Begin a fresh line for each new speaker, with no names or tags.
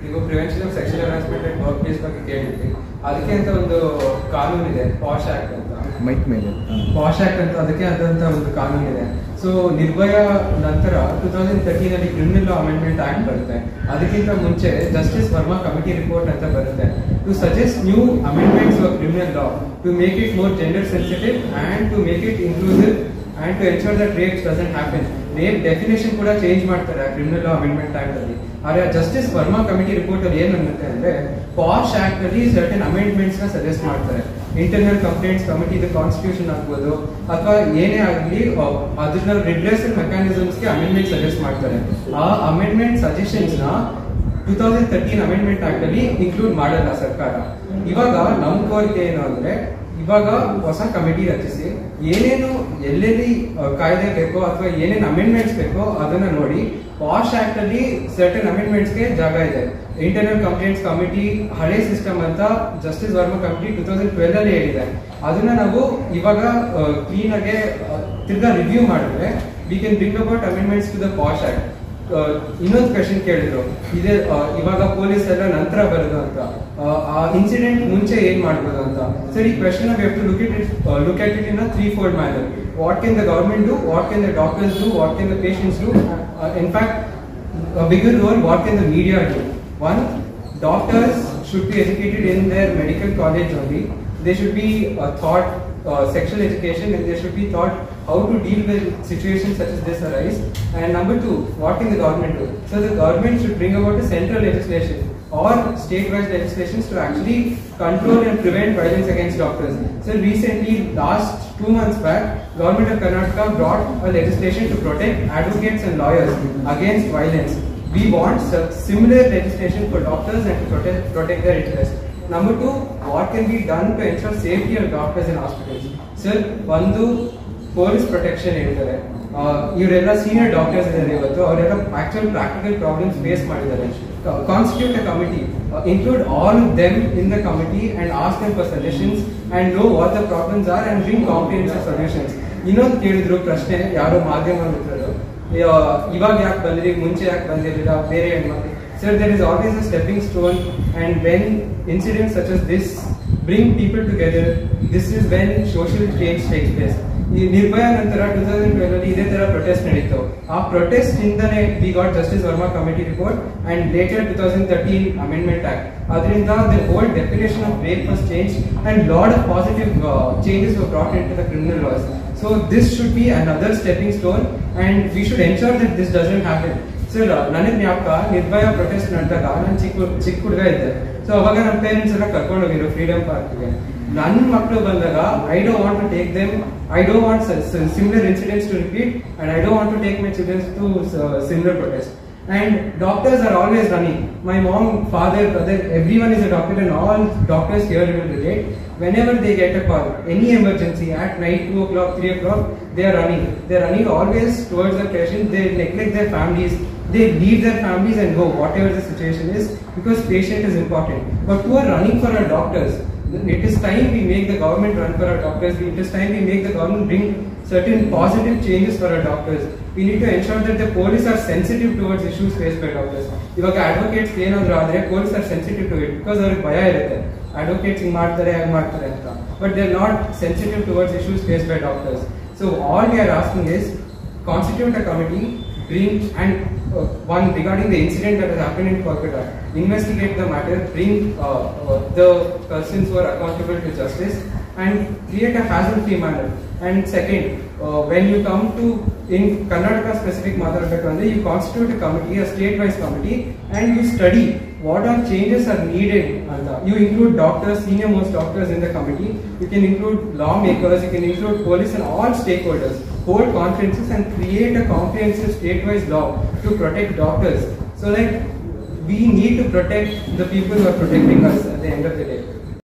ನೀವು prevention of sexual harassment and workplace ಬಗ್ಗೆ ಕೇಳಿದ್ರಿ. ಅದಕ್ಕೆ ಅಂತ ಒಂದು ಕಾನೂನು ಇದೆ, ಪಾಶ್ ಆಕ್ಟ್ ಅಂತ. ಪಾಶ್ ಆಕ್ಟ್ ಅಂತ ಅದಕ್ಕೆ ಆದಂತ ಒಂದು ಕಾನೂನು ಇದೆ. ಸೊ ನಿರ್ಭಯ ನಂತರ 2013 ಅಲ್ಲಿ ಕ್ರಿಮಿನಲ್ ಲಾ ಅಮೆಂಡ್ಮೆಂಟ್ ಆಕ್ಟ್ ಬರುತ್ತೆ. ಅದಕ್ಕಿಂತ ಮುಂಚೆ ಜಸ್ಟಿಸ್ ವರ್ಮಾ ಕಮಿಟಿ ರಿಪೋರ್ಟ್ ಅಂತ ಬರುತ್ತೆ. To suggest new amendments of criminal law to make it more gender sensitive and to make it inclusive and to ensure that rapes doesn't happen. Rape definition ಕೂಡ change ಮಾಡ್ತಾರೆ criminal law amendment act ಅಲ್ಲಿ. ಆದ್ರೆ justice Verma committee report ಅಲ್ಲಿ ಏನ್ ಅನ್ನುತ್ತೆ ಅಂದ್ರೆ, POSH act ಅಲ್ಲಿ certain amendments ನ ಸಜೆಸ್ಟ್ ಮಾಡ್ತಾರೆ. ಇಂಟರ್ನಲ್ ಕಂಪ್ಲೇಂಟ್ಸ್ ಕಮಿಟಿ ಕಾನ್ಸ್ಟಿಟ್ಯೂಷನ್ ಆಗ್ಬೋದು ಅಥವಾ ಏನೇ ಆಗಲಿ ಅದನ್ನ ರಿಡ್ರೆಸಲ್ ಮೆಕ್ಯಾನಿಸಮ್ಸ್ ಗೆ ಅಮೆಂಡ್ಮೆಂಟ್ ಸಜೆಸ್ಟ್ ಮಾಡ್ತಾರೆ. ಆ ಅಮೆಂಡ್ಮೆಂಟ್ ಸಜೆಷನ್ಸ್ ನ 2013 ಅಮೆಂಡ್ಮೆಂಟ್ ಆಕ್ಟ್ ಅಲ್ಲಿ ಇನ್ಕ್ಲೂಡ್ ಮಾಡಲ್ಲ ಸರ್ಕಾರ. ಇವಾಗ ನಮ್ ಕೋರಿಕೆ ಏನು ಅಂದ್ರೆ, ಇವಾಗ ಹೊಸ ಕಮಿಟಿ ರಚಿಸಿ ಏನೇನು ಎಲ್ಲೆಲ್ಲಿ ಕಾಯ್ದೆ ಬೇಕೋ ಅಥವಾ ಏನೇನು ಅಮೆಂಡ್ಮೆಂಟ್ಸ್ ಬೇಕೋ ಅದನ್ನ ನೋಡಿ. ಪಾಶ್ ಆಕ್ಟ್ ಅಲ್ಲಿ ಸರ್ಟನ್ ಅಮೆಂಡ್ಮೆಂಟ್ಸ್ ಗೆ ಜಾಗ ಇದೆ. ಇಂಟರ್ನಲ್ ಕಂಪ್ಲೇಂಟ್ಸ್ ಕಮಿಟಿ ಹಳೆ ಸಿಸ್ಟಮ್ ಅಂತ ಜಸ್ಟಿಸ್ ವರ್ಮಾ ಕಮಿಟಿ 2012 ಅಲ್ಲಿ ಹೇಳಿದೆ. ಅದನ್ನ ನಾವು ಇವಾಗ ಕ್ಲೀನ್ ಆಗಿ ತಿರ್ಗಾ ರಿವ್ಯೂ ಮಾಡಿದ್ರೆ we can bring about amendments to the POSH act. ಇನ್ನೊಂದು ಕ್ವೆಶನ್ ಕೇಳಿದ್ರು, ಇದೇ ಇವಾಗ ಪೊಲೀಸ್ ಎಲ್ಲ ನಂತರ ಬರೋದು ಅಂತ, ಆ ಇನ್ಸಿಡೆಂಟ್ ಮುಂಚೆ ಏನ್ ಮಾಡ್ಬೋದು ಅಂತ. ಸರ್, ಈ question we have to look at it in a threefold manner. What can the government do? What can the doctors do? What can the patients do? In fact, a bigger role, what can the media do? One, doctors should be educated in their medical college only. They should be taught sexual education, and they should be taught how to deal with situations such as this arise. And number two, what can the government do? So the government should bring about a central legislation or state-wise legislations to actually control and prevent violence against doctors. So recently, last 2 months back, Government of Karnataka brought a legislation to protect advocates and lawyers against violence. We want similar legislation for doctors and to protect their interests. Number two, what can be done to ensure safety of doctors in hospitals? Sir, ಒಂದು police protection ಹೇಳ್ತಾರೆ. ಇವರೆಲ್ಲ senior doctors ಇದ್ದಾರೆ ಇವತ್ತು, ಅವರೆಲ್ಲ actual practical problems face ಮಾಡಿದ್ದಾರೆ. Constitute a committee, include all of them in the committee and ask them for suggestions and know what the problems are and bring comprehensive solutions. ಇನ್ನೊಂದು ಕೇಳಿದ್ರು ಪ್ರಶ್ನೆ ಯಾರೋ ಮಾಧ್ಯಮ ಮಿತ್ರರು, ಇವಾಗ ಯಾಕೆ ಬಂದ್ರಿ, ಮುಂಚೆ ಯಾಕೆ ಬಂದಿರಲಿಲ್ಲ ಬೇರೆ ಹೆಣ್ಮಕ್ಳು. Sir, there is always a stepping stone, and when incidents such as this bring people together, this is when social change takes place. ಈ ನಿರ್ಭಯ ನಂತರ 2012 ಅಲ್ಲಿ ಇದೇ ತರ ಪ್ರೊಟೆಸ್ಟ್ ನಡೀತು. ಆ ಪ್ರೊಟೆಸ್ಟ್ ಇಂದನೇ we got justice Verma committee report and later 2013 amendment act. ಅದರಿಂದ the whole definition of rape was change and lot of positive changes were brought into the criminal laws. So this should be another stepping stone and we should ensure that this doesn't happen. Sir, ನನಗೆ ಜ್ಞಾಪಕ, ನಿರ್ಭಯ protest ನಡೆದಾಗ ನಾನು ಚಿಕ್ಕ ಹುಡುಗ ಇದ್ದೆ. So ಅವಾಗ ನಮ್ಮ parents ಎಲ್ಲ ಕರ್ಕೊಂಡು ಹೋಗಿದ್ರು ಫ್ರೀಡಮ್ ಪಾರ್ಕ್ಗೆ. ನನ್ನ ಮಕ್ಕಳು ಬಂದಾಗ I don't want to take them, I don't want similar incidents to repeat, and I don't want to take my children to similar protests. And doctors are always running. My mom, father, brother, everyone is a doctor, and all doctors here will relate. Whenever they get a call, any emergency at night, 2 o'clock, 3 o'clock, they are running. They are running always towards the patient. They neglect their families. They leave their families and go, whatever the situation is, because patient is important. But who are running for our doctors? It is time we make the government run for our doctors. It is time we make the government bring certain positive changes for our doctors. We need to ensure that the police are sensitive towards issues faced by doctors. ಇವಾಗ advocates ಏನಾದ್ರು ಆದ್ರೆ police are sensitive to it, because ಅವ್ರಿಗೆ ಭಯ ಇರುತ್ತೆ, advocates ಹಿಂಗ್ ಮಾಡ್ತಾರೆ ಹಾಗೆ ಮಾಡ್ತಾರೆ ಅಂತ. But they are not sensitive towards issues faced by doctors. So all we are asking is constitute a committee, bring and one regarding the incident that has happened in Kolkata, investigate the matter, bring the persons who are accountable to justice and create a hassle-free manner. And second, when you come to in Karnataka specific Mathurapekande, you constitute a committee, a state-wise committee, and you study what are changes are needed. You include doctors, senior most doctors in the committee. You can include lawmakers, you can include police and all stakeholders. Hold conferences and create a comprehensive state-wise law to protect doctors. So that we need to protect the people who are protecting us at the end of the day.